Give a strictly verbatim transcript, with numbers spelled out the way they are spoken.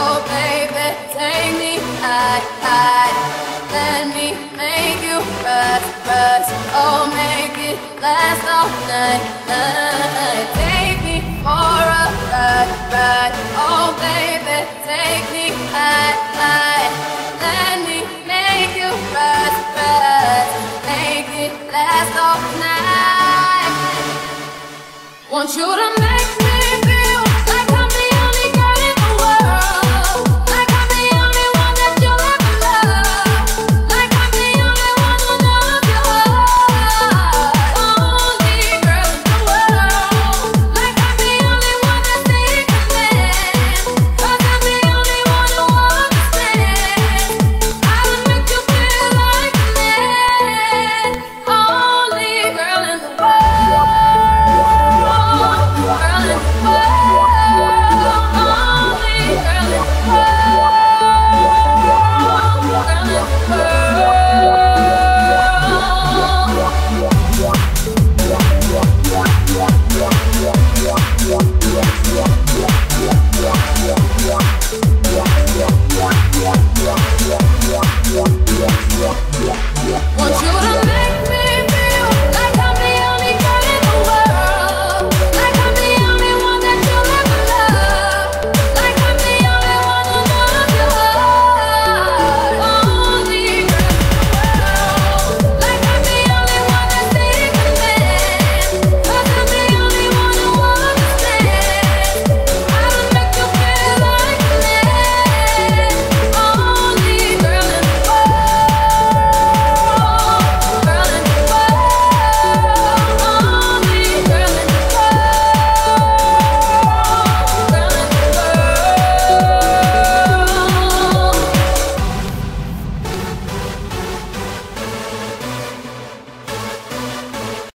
Oh baby, take me high, high. Let me make you rush, rush. Oh, make it last all night, night. Take me for a ride, ride. Oh baby, take me high, high. Let me make you rush, rush. Make it last all night. Want you to make